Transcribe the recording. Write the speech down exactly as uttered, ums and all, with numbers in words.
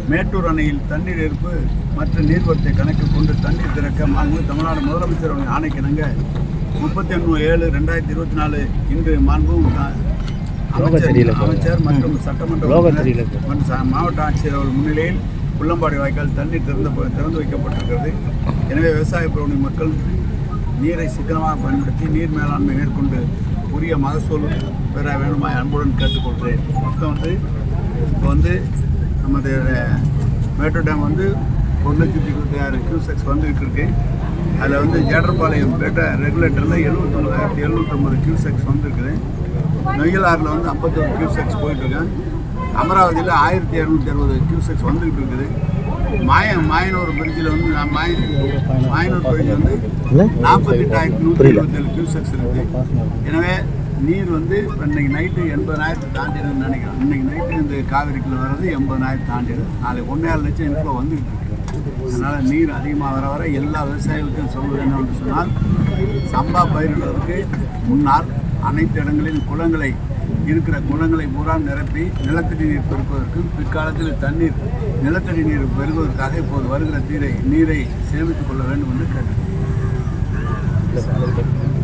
மேட்டூர் அணையில் தண்ணீர் இருப்பு மற்ற நீர்வரத்தை கணக்கில் கொண்டு தண்ணீர் திறக்க மாண்பு தமிழ்நாடு முதலமைச்சர் ஆணைக்கிணங்க முப்பத்தி ஒன்று ஏழு ரெண்டாயிரத்தி இருபத்தி நாலு இன்று மாண்பும் அமைச்சர் அமைச்சர் மற்றும் சட்டமன்ற மற்றும் மாவட்ட ஆட்சியர் அவர்கள் முன்னிலையில் புள்ளம்பாடி வாய்க்கால் தண்ணீர் திறந்து திறந்து வைக்கப்பட்டிருக்கிறது. எனவே விவசாய பிரிவு மக்கள் நீரை சிக்கனமாக பயன்படுத்தி நீர் மேலாண்மை மேற்கொண்டு உரிய மகசூல் பெற வேண்டுமாய் அன்புடன் கேட்டுக்கொள்கிறேன். மொத்தம் வந்து இப்போ வந்து நமது மேட்டூர் டேம் வந்து ஒரு லட்சத்தி இருபத்தி ஆறு கியூசெக்ஸ் வந்துகிட்டு இருக்கு. அதில் வந்து ஜேடர்பாளையம் பேட்ட ரெகுலேட்டரில் எழுபத்தொம்பதாயிரத்தி எழுநூற்றம்பது கியூசெக்ஸ் வந்துருக்குது. நொய்யல் ஆறில் வந்து ஐம்பத்தொரு கியூசெக்ஸ் போயிட்டுருக்கேன். அமராவதியில் ஆயிரத்தி இரநூத்தி அறுபது கியூசெக்ஸ் வந்துகிட்டு இருக்குது. மாய மாயனூர் பிரிட்ஜில் வந்து மாய மாயனூர் பிரிட்ஜ் வந்து நாற்பத்தி எட்டாயிரத்தி நூற்றி இருபத்தேழு கியூசெக்ஸ் இருக்குது. எனவே நீர் வந்து இன்னைக்கு நைட்டு எண்பதாயிரத்து தாண்டிடுன்னு நினைக்கிறேன். இன்னைக்கு நைட்டு இந்த காவிரிக்குள்ள வர்றது எண்பதாயிரத்து தாண்டிடும். நாளைக்கு ஒன்றே ஏழு லட்சம் இன்ஃப்ளோ வந்துகிட்டு இருக்கு. அதனால் நீர் அதிகமாக வர வர எல்லா விவசாயிகளுக்கும் சொல்வது என்னவென்று சொன்னால், சம்பா பயிரிடுவதற்கு முன்னால் அனைத்து இடங்களிலும் குளங்களை இருக்கிற குளங்களை பூரா நிரப்பி நிலத்தடி நீர் பெருக்குவதற்கும் பிற்காலத்தில் தண்ணீர் நிலத்தடி நீர் பெருகுவதற்காக இப்போது வருகிற நீரை நீரை சேமித்துக் கொள்ள வேண்டும் என்று கேட்டுக்கொள்கிறேன்.